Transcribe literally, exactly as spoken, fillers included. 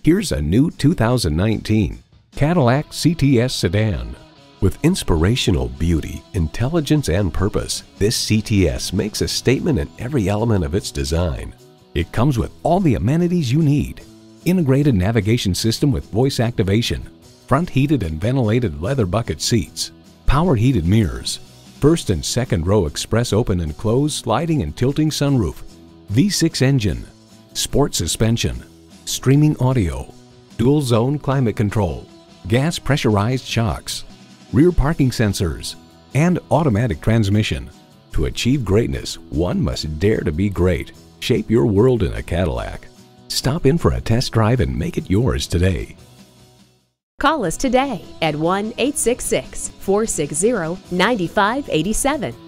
Here's a new two thousand nineteen Cadillac C T S sedan. With inspirational beauty, intelligence, and purpose, this C T S makes a statement in every element of its design. It comes with all the amenities you need. Integrated navigation system with voice activation, front heated and ventilated leather bucket seats, power heated mirrors, first and second row express open and close sliding and tilting sunroof, V six engine, sport suspension, streaming audio, dual zone climate control, gas pressurized shocks, rear parking sensors, and automatic transmission. To achieve greatness, one must dare to be great. Shape your world in a Cadillac. Stop in for a test drive and make it yours today. Call us today at one eight six six, four six zero, nine five eight seven